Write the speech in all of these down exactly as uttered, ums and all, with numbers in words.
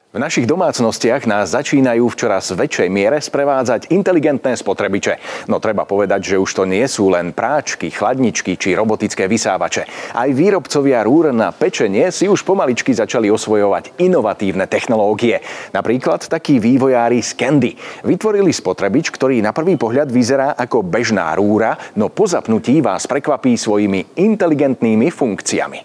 V našich domácnostiach nás začínajú v čoraz väčšej miere sprevádzať inteligentné spotrebiče. No treba povedať, že už to nie sú len práčky, chladničky či robotické vysávače. Aj výrobcovia rúr na pečenie si už pomaličky začali osvojovať inovatívne technológie. Napríklad takí vývojári z Candy. Vytvorili spotrebič, ktorý na prvý pohľad vyzerá ako bežná rúra, no po zapnutí vás prekvapí svojimi inteligentnými funkciami.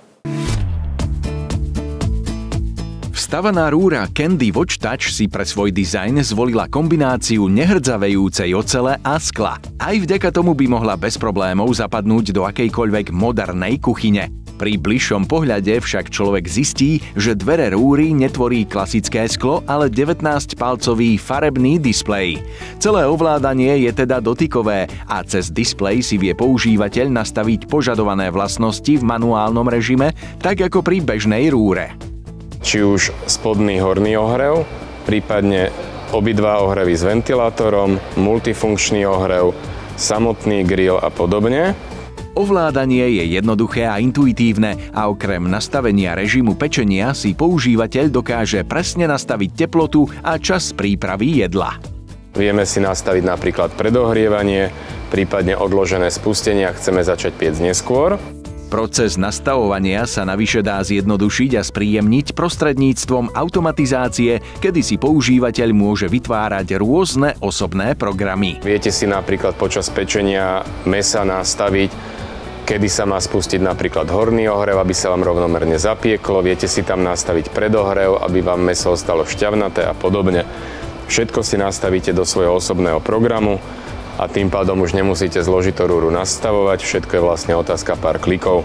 Vstavaná rúra Candy Watch Touch si pre svoj dizajn zvolila kombináciu nehrdzavejúcej ocele a skla. Aj vďaka tomu by mohla bez problémov zapadnúť do akejkoľvek modernej kuchyne. Pri bližšom pohľade však človek zistí, že dvere rúry netvorí klasické sklo, ale devätnásťpalcový farebný displej. Celé ovládanie je teda dotykové a cez displej si vie používateľ nastaviť požadované vlastnosti v manuálnom režime, tak ako pri bežnej rúre. Či už spodný horný ohrev, prípadne obidva ohrevy s ventilátorom, multifunkčný ohrev, samotný grill a podobne. Ovládanie je jednoduché a intuitívne a okrem nastavenia režimu pečenia si používateľ dokáže presne nastaviť teplotu a čas prípravy jedla. Vieme si nastaviť napríklad predohrievanie, prípadne odložené spustenie, ak chceme začať piec neskôr. Proces nastavovania sa navyše dá zjednodušiť a spríjemniť prostredníctvom automatizácie, kedy si používateľ môže vytvárať rôzne osobné programy. Viete si napríklad počas pečenia mäsa nastaviť, kedy sa má spustiť napríklad horný ohrev, aby sa vám rovnomerne zapieklo. Viete si tam nastaviť predohrev, aby vám mäso ostalo šťavnaté a podobne. Všetko si nastavíte do svojho osobného programu a tým pádom už nemusíte zložitú rúru nastavovať, všetko je vlastne otázka pár klikov.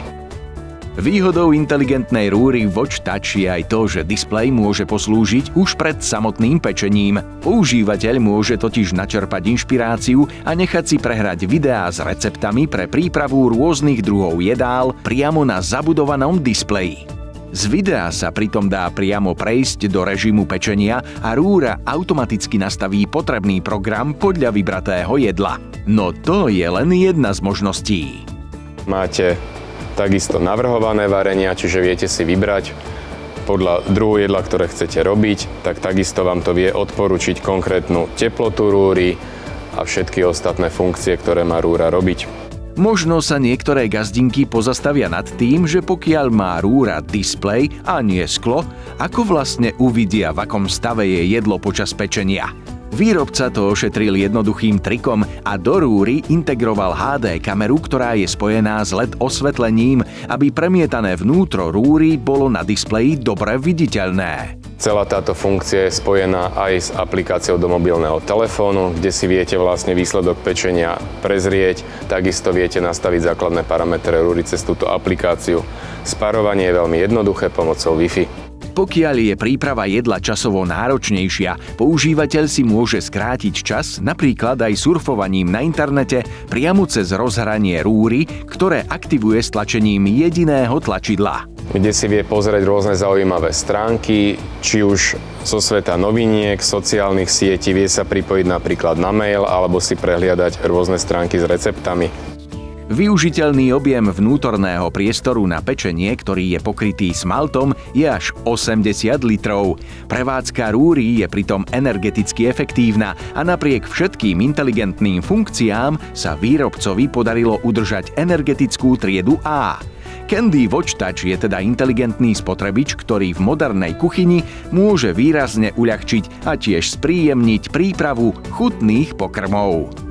Výhodou inteligentnej rúry Watch Touch je aj to, že displej môže poslúžiť už pred samotným pečením. Používateľ môže totiž načerpať inšpiráciu a nechať si prehrať videá s receptami pre prípravu rôznych druhov jedál priamo na zabudovanom displeji. Z videa sa pritom dá priamo prejsť do režimu pečenia a rúra automaticky nastaví potrebný program podľa vybratého jedla. No to je len jedna z možností. Máte takisto navrhované varenia, čiže viete si vybrať podľa druhu jedla, ktoré chcete robiť, tak takisto vám to vie odporučiť konkrétnu teplotu rúry a všetky ostatné funkcie, ktoré má rúra robiť. Možno sa niektoré gazdinky pozastavia nad tým, že pokiaľ má rúra displej a nie sklo, ako vlastne uvidia, v akom stave je jedlo počas pečenia. Výrobca to ošetril jednoduchým trikom a do rúry integroval há dé kameru, ktorá je spojená s el é dé osvetlením, aby premietané vnútro rúry bolo na displeji dobre viditeľné. Celá táto funkcia je spojená aj s aplikáciou do mobilného telefónu, kde si viete vlastne výsledok pečenia prezrieť. Takisto viete nastaviť základné parametre rúry cez túto aplikáciu. Sparovanie je veľmi jednoduché pomocou Wi-Fi. Pokiaľ je príprava jedla časovo náročnejšia, používateľ si môže skrátiť čas napríklad aj surfovaním na internete priamo cez rozhranie rúry, ktoré aktivuje stlačením jediného tlačidla. Kde si vie pozrieť rôzne zaujímavé stránky, či už zo sveta noviniek, sociálnych sietí, vie sa pripojiť napríklad na mail alebo si prehliadať rôzne stránky s receptami. Využiteľný objem vnútorného priestoru na pečenie, ktorý je pokrytý smaltom, je až osemdesiat litrov. Prevádzka rúry je pritom energeticky efektívna a napriek všetkým inteligentným funkciám sa výrobcovi podarilo udržať energetickú triedu á. Candy Watch Touch je teda inteligentný spotrebič, ktorý v modernej kuchyni môže výrazne uľahčiť a tiež spríjemniť prípravu chutných pokrmov.